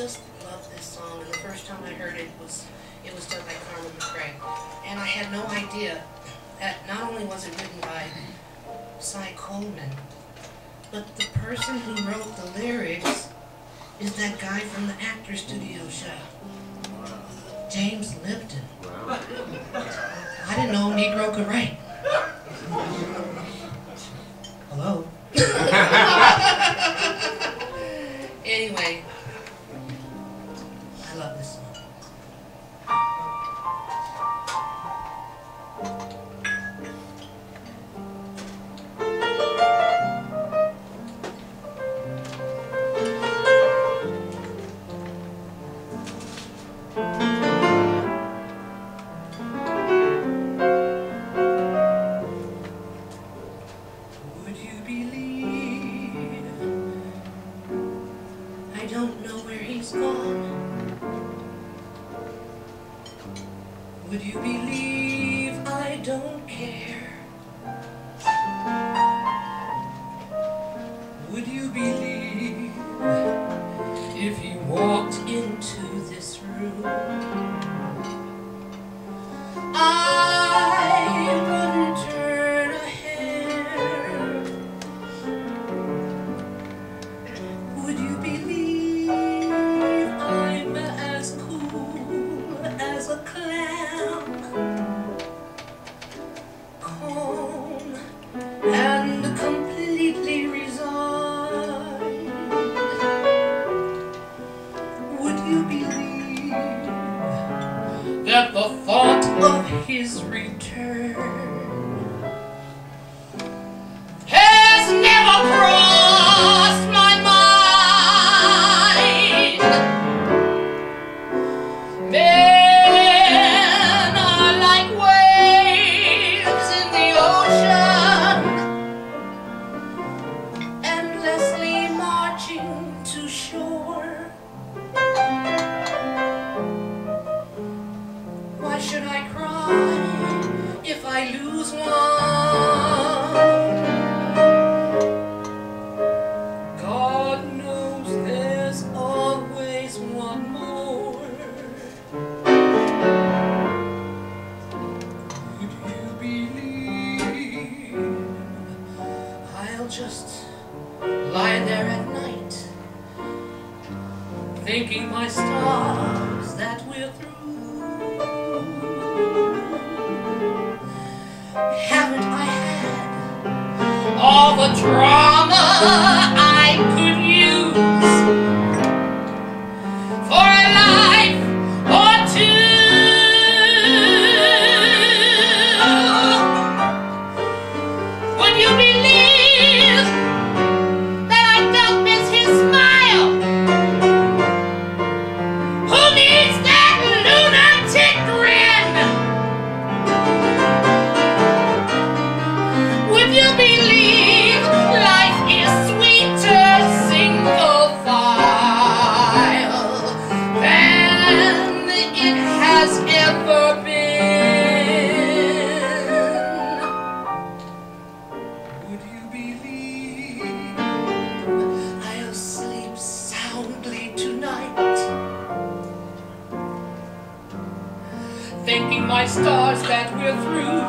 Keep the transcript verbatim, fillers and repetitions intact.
just love this song, and the first time I heard it was it was done by Coleman, and I had no idea that not only was it written by Coleman, but the person who wrote the lyrics is that guy from the Actors Studio show, James Lipton. I didn't know a Negro could write. Hello? Anyway, I love this song. Would you believe I don't know where he's gone? Would you believe I don't care? Would you believe if he walked into this room, I wouldn't turn a hair? Would you believe I'm as cool as a clam, calm and completely resigned? Would you believe that the thought of his return has never crossed my mind? Men are like waves in the ocean, endlessly marching to shore. Why should I cry if I lose one? God knows there's always one more. Would you believe I'll just lie there at night, thanking my stars that we're through? Haven't I had all the drama I could use for a life or two? Would you believe that I don't miss his smile? Who needs that lunatic grin? Would you believe life is sweeter single file than it has ever been? Would you believe I'll sleep soundly tonight, thanking my stars that we're through?